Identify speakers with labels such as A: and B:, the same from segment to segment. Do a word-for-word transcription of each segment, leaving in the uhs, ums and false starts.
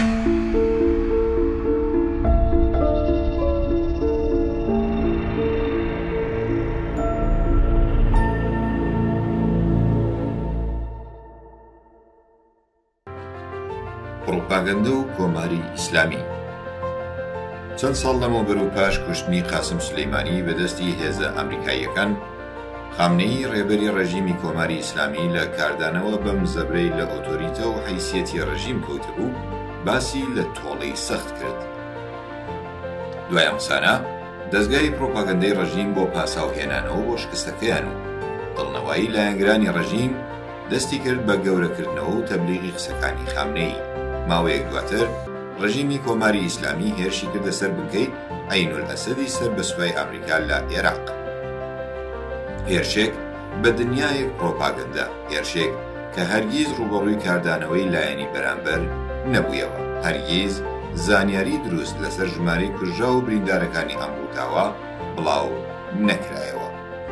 A: پڕۆپاگەندە و کۆماری ئیسلامی. چەند ساڵ لەمەوبەر و پاش کوشتنی قاسم سولەیمانی بەدەستی هێزە ئەمریکاییەکان، خامنەئی ڕێبەری ڕێژیمی کۆماری ئیسلامی لە کاردانەوە بەم زەبرەی لە ئۆتۆریتە و حیسیەتی ڕێژیم کەوتبوو، باسی لە تۆڵەی سەخت کرد. دوای ئەم سانە دەستگای پرۆپاگەندەی ڕێژیم بۆ پاساوهێنانەوە بۆ شکستەکەیان و دڵنەوایی لایەنگرانی ڕێژیم دەستی کرد بە گەورەکردنەوە و تەبلیغی قسەکانی خامنەئی. ماوەیەک دواتر ڕێژیمی کۆماری ئیسلامی هێرشی کردە سەر بنکەی عەینولئەسەدی سەر بە سوپای ئەمریکا لە عێراق. هێرشێک بە دنیایەک پرۆپاگەندە، هێرشێک کە هەرگیز ڕوبەڕووی کاردانەوەی لایەنی بەرامبەر نەبوویەوە، هەرگیز زانیاری دروست لەسەر ژمارەی کوژرا و بریندارەکانی ئەم ڕووداوە بڵاو نەکرایەوە.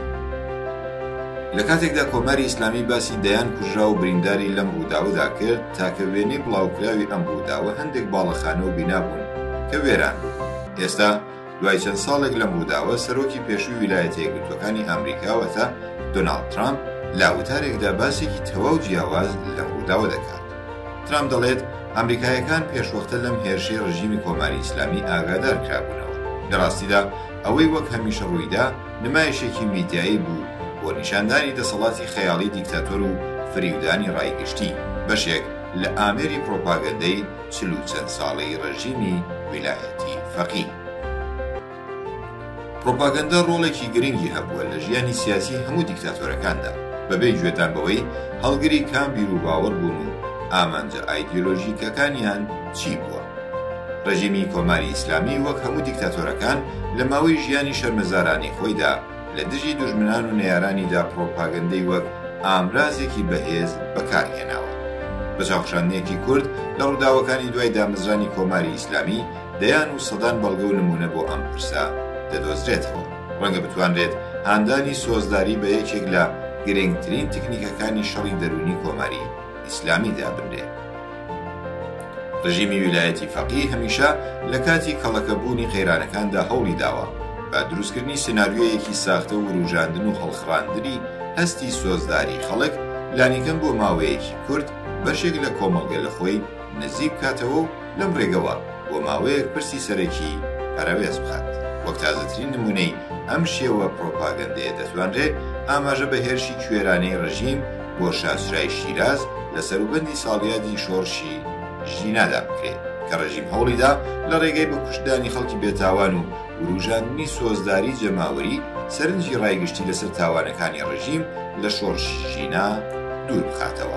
A: لە کاتێکدا کۆماری ئیسلامی باسی دەیان کوژرا و برینداری لەم ڕووداوەدا کرد، تاکە وێنەی بڵاوکراوی ئەم ڕووداوە هەندێک باڵەخانە و بینا بوون کە وێران بوون. ئێستا دوای چەند ساڵێک لەم ڕووداوە سەرۆکی پێشووی ویلایەتە یەکگرتووەکانی ئەمریکاوەتە دۆناڵد ترامپ لە وتارێکدا باسێکی تەواو جیاواز لەم ڕووداوە دەکات. ترامپ دەڵێت ئەمریکایەکان پێشوەختە لەم هێرشەی ڕێژیمی کۆماری ئیسلامی ئاگادار کرابوونەوە. لە ڕاستیدا ئەوەی وەک هەمیشە ڕوویدا نمایشێکی میدیایی بوو بۆ نیشاندانی دەسەڵاتی خەیاڵی دیکتاتۆر و فریودانی ڕایگشتی، بەشێک لە ئامێری پرۆپاگەندەی چل و چەند ساڵەی ڕێژیمی ویلایەتی فەقیه. پرۆپاگەندە ڕۆڵێکی گرنگی هەبووە لە ژیانی سیاسی هەموو دیکتاتۆرەکاندا، بەبێ گوێدان بەوەی هەڵگری کام بیر و باوەڕ بوون و ئامانجە ئایدیۆلۆژیکەکانیان چی بووە. ڕێژیمی کۆماری ئیسلامی وەک هەموو دیکتاتۆرەکان لە ماوەی ژیانی شەرمەزارانی خۆیدا لە دژی دوژمنان و نێرانیدا پرۆپاگەندەی وەک ئامرازێکی بەهێز بەکارهێناوە. بە چاوخشاندنێکی کورد لە ڕووداوەکانی دوای دامەزرانی کۆماری ئیسلامی دەیان و سەدان بەڵگە و نمونە بۆ ئەم پرسە دەدۆزرێتەوە. ڕەنگە بتوانرێت هاندانی سۆزداری بە یەکێک لە گرنگترین تکنیکەکانی شەڕی دەرونی کۆماری ئیسلامیدا بنرێت. ڕێژیمی ویلایەتی فەقیه هەمیشە لە کاتی کەڵەکەبوونی قەیرانەکاندا هەوڵی داوە بە دروستکردنی سناریۆیەکی ساختە و ڕوژاندن و هەڵخڕاندنی هەستی سۆزداری خەڵک لانیکەم بۆ ماوەیەکی کورد بەشێک لە کۆمەڵگە لە خۆی نزیک بکاتەوە و لەم ڕێگەوە بۆ ماوەیەک پرسی سەرەکی پەرەوێز بخات. وەک تازەترین نمونەی ئەم شێوە پرۆپاگەندەیە دەتوانرێت ئاماژە بە هێرشی کوێرانەی ڕێژیم بۆ شاسرای شیراز لە سەروبەندی ساڵیادی شۆڕشی ژینادا بکرێت کە ڕێژیم هەوڵیدا لە ڕێگەی بە کوشتانی خەڵکی بێتاوان و وروژاندنی سۆزداری جەماوەری سەرنجی ڕایگشتی لەسەر تاوانەکانی ڕێژیم لە شۆڕشینا دوور بخاتەوە.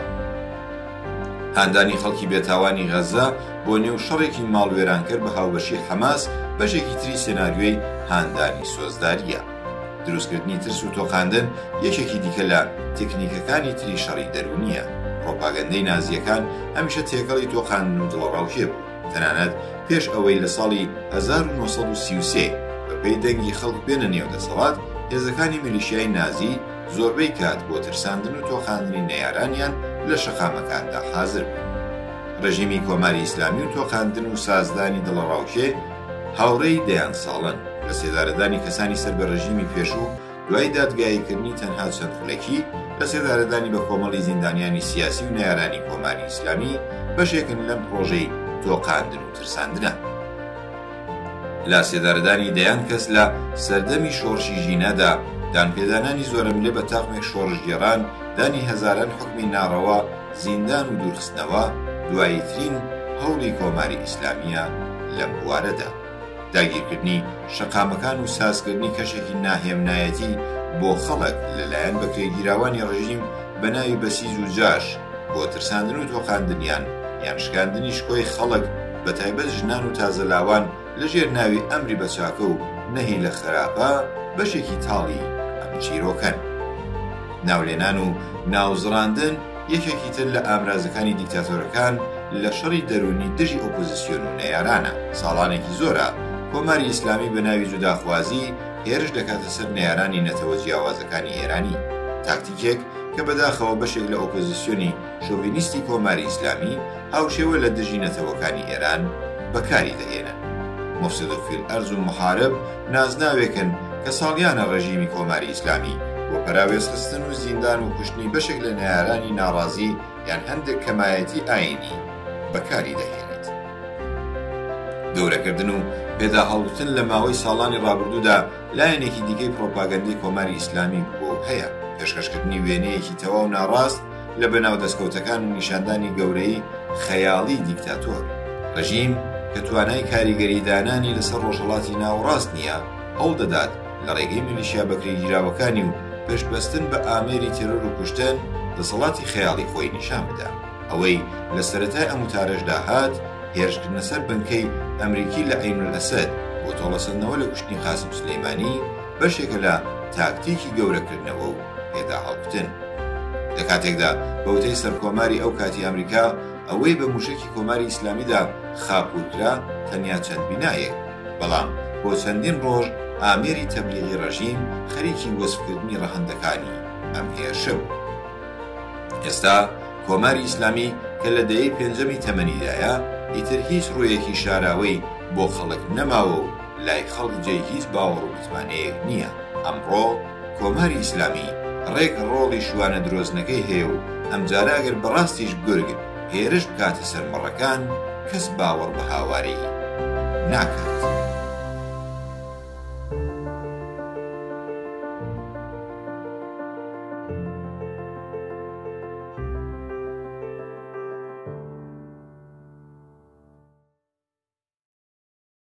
A: هاندانی خەڵکی بێتاوانی غەزا بۆ نێو شەڕێکی ماڵوێرانکرد بە هاوبەشی حەماس بەشێکی تری سێناریۆی هاندانی سۆزداریە. دروستکردنی ترس و تۆقاندن یەکێکی دیکە لە تکنیکەکانی تری شەڕی دەرونیە. پرۆپاگەندەی نازیەکان هەمیشە تێکەڵی تۆقاندن و دڵەڕاوکێ بوو، تەنانەت پێش ئەوەی لە ساڵی هەزار و نۆسەد و سی و سێ بەپێی دەنگی خەڵک بێنە نێو دەسەڵات، هێزەکانی میلیشیای نازی زۆربەی کات بۆ ترساندن و تۆقاندنی نەیارانیان لە شەقامەکاندا حازر بوو. ڕێژیمی کۆماری ئیسلامی و تۆقاندن و سازدانی دڵەڕاوکێ هاوڕێی دەیان ساڵن لە سێدارەدانی کەسانی سەر بە ڕێژیمی پێشوو دوای دادگاییکردنی تەنها چەند خولەکی لە سێدارەدانی بە کۆمەڵی زیندانیانی سیاسی و نەیارانی کۆماری ئیسلامی بەشێکن لەم پرۆژەی تۆقاندن و ترساندنە. لە سێدارەدانی دەیان کەس لە سەردەمی شۆڕشی ژینەدا دانپێدانانی زۆرەملێ بە تاقمێک شۆڕژگێڕان، دانی هەزاران حکمی ناڕەوا، زیندان و دوورخستنەوە دواییترین هەوڵی کۆماری ئیسلامیە لەم بوارەدا. داگیرکردنی شەقامەکان و سازکردنی کەشێکی ناهێمنایەتی بۆ خەڵک لەلایەن بەکرێگیراوانی ڕێژیم بە ناوی بەسیج و جاش بۆ ترساندن و تۆقاندنیان یان شکاندنی شکۆی خەڵک بە تایبەت ژنان و تازەلاوان لەژێر ناوی ئەمری بەچاکە و نەهی لە خراپە بەشێکی تاڵی ئەم چیرۆکەن. ناولێنان و ناوزڕاندن یەکێکی تر لە ئامرازەکانی دیکتاتۆرەکان لە شەڕی دەرونی دژی ئۆپۆزیسیۆن و نەیارانە. ساڵانێکی زۆرە کۆماری ئیسلامی بە ناوی جوداخوازی هێرش دەکاتە سەر نەیارانی نەتەوە جیاوازەکانی ئێرانی، تاکتیکێک کە بەداخەوە بەشێک لە ئۆپۆزیسیۆنی شۆڤینیستی کۆماری ئیسلامی هاوشێوە لە دژی نەتەوەکانی ئێران بەکاری دەهێنن. مفسد فی الئەرض و محارب نازناوێکن کە ساڵیانە ڕێژیمی کۆماری ئیسلامی بۆ پەراوێزخستن و زیندان و کوشتنی بەشێک لە نەیارانی ناڕازی یان هەندێک کەمایەتی ئاینی بەکاری دەهێنێت. گەورەکردن و پێدا هەڵوتن لە ماوەی ساڵانی ڕابردوودا لایەنێکی دیکەی پرۆپاگەندەی کۆماری ئیسلامی بۆ هەیە، پێشکەشکردنی وێنەیەکی تەواو ناڕاست لە بەناو دەستکەوتەکان و نیشاندانی گەورەی خەیاڵی دیکتاتۆر. ڕژیم کە توانای کاریگەریدانانی لەسەر ڕۆژهەڵاتی ناوەڕاست نییە، هەوڵ دەدات لە ڕێگەی میلیشیا بەکرێگیراوەکانی و پێشبەستن بە ئامێری تێرۆر و کوشتن دەسەڵاتی خەیاڵی خۆی نیشان بدە. ئەوەی لە سەرەتای ئەم وتارەشدا هات هێرشکردنە سەر بنکەی ئەمریکی لە عین الئەسەد بۆ تۆڵەسەندنەوە لە کوشتنی قاسم سلەیمانی بەشێکە لە تاکتیکی گەورەکردنەوە و پێدا هەڵکوتن. لە کاتێکدا بەوتەی سەرکۆماری ئەو کاتی ئەمریکا ئەوەی بە موشکی کۆماری ئیسلامیدا خاپورکرا تەنیا چەند بینایەک، بەڵام بۆ چەندین ڕۆژ ئامێری تەبلیغی ڕەژیم خەریکی وەسفکردنی ڕەهەندەکانی ئەم هێرشە بوو. ئێستا کۆماری ئیسلامی کە لە دەیەی پێنجەمی تەمەنیدایە ئیتر هیچ ڕوویەکی شاراوەی بۆ خەڵک نەماوە و لای خەڵک جێی هیچ باوەڕ و متمانەیەک نییە. ئەمڕۆ کۆماری ئیسلامی ڕێک ڕۆڵی شوانە درۆزنەکەی هەیە و ئەمجارە ئەگەر بەڕاستیش گورگ هێرش بکاتە سەر مەڕەکان کەس باوەڕ بە هاواری ناکات.